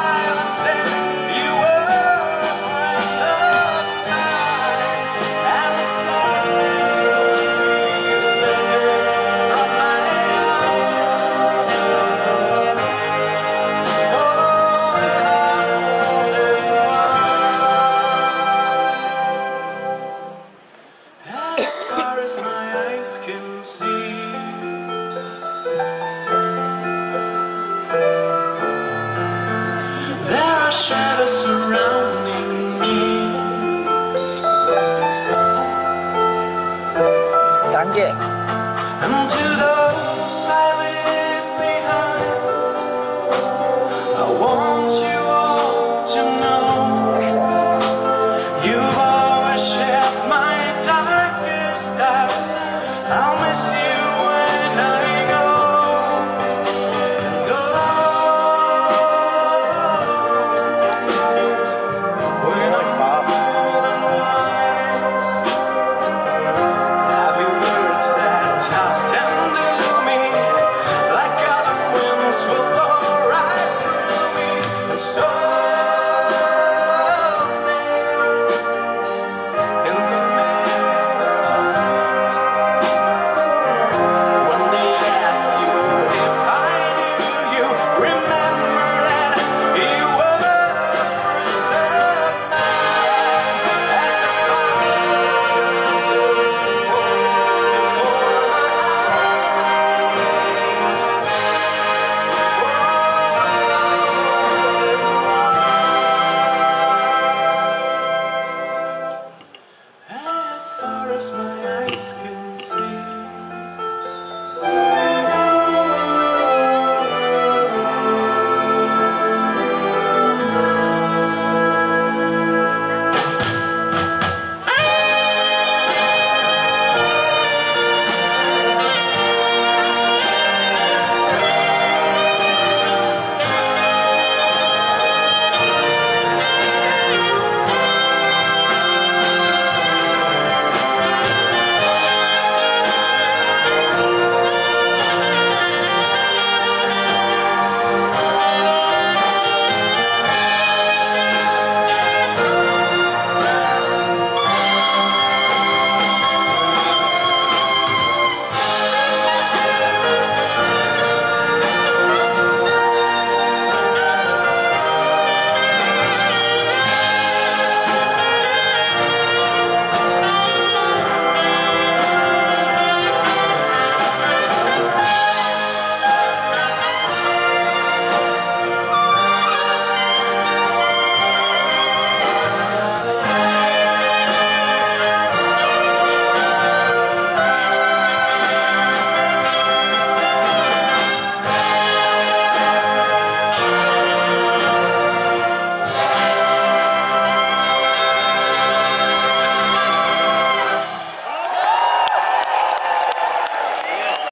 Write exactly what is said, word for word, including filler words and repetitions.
As far as my eyes can see, there are shadows surrounding me. 단계. And to those I leave behind, I want you all to know you've always shared my darkest hours. I'll miss you when I go. Go when I'm old and wise. Have your words that toss tender to me, like autumn winds will blow right through me. And so